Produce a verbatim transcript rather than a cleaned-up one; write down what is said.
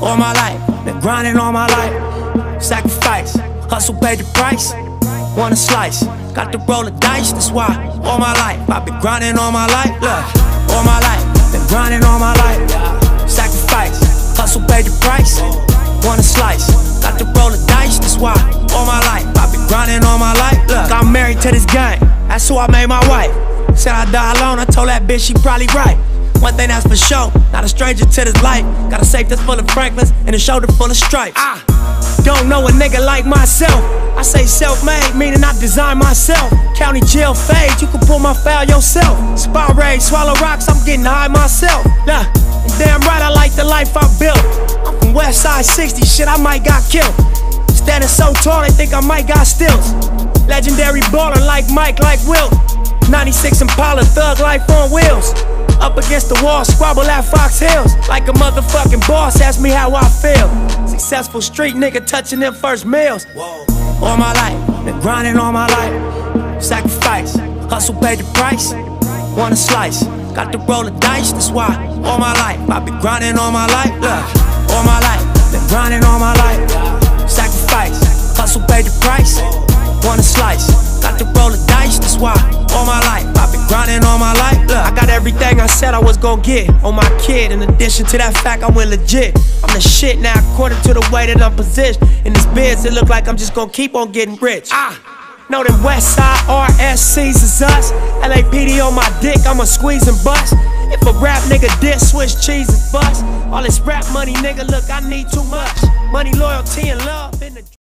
All my life, been grinding all my life. Sacrifice, hustle paid the price. Want a slice, got to roll the dice, that's why. All my life, I've been grinding all my life. Look, all my life, been grinding all my life. Sacrifice, hustle paid the price. Want a slice, got to roll the dice, that's why. All my life, I've been grinding all my life. Look, I'm married to this game, that's who I made my wife. Said I die alone, I told that bitch she probably right. One thing that's for sure, not a stranger to this life. Got a safe that's full of Franklins and a shoulder full of stripes. I don't know a nigga like myself. I say self-made, meaning I design myself. County jail fade, you can pull my foul yourself. Spy raid, swallow rocks, I'm getting high myself. Nah, damn right I like the life I built. I'm from West Side sixty, shit I might got killed. Standing so tall, they think I might got stills. Legendary baller like Mike, like Wilt. ninety-six Impala, thug life on wheels. Up against the wall, squabble at Fox Hills. Like a motherfucking boss, ask me how I feel. Successful street nigga touching them first meals. All my life, been grinding all my life. Sacrifice, hustle paid the price. Want a slice, got to roll the dice, that's why. All my life, I've been grinding all my life. Look, all my life, been grinding all my life. Sacrifice, hustle paid the price. Want a slice, got to roll the dice, that's why. All my life, I've been grinding all my life. Look, I got everything I said I was gonna get on my kid. In addition to that fact, I went legit. I'm the shit now, according to the way that I'm positioned. In this biz, it look like I'm just gonna keep on getting rich. Ah, know them West Side R S Cs is us. L A P D on my dick, I'ma squeeze and bust. If a rap nigga diss, switch cheese and bust. All this rap money, nigga, look, I need too much. Money, loyalty, and love in the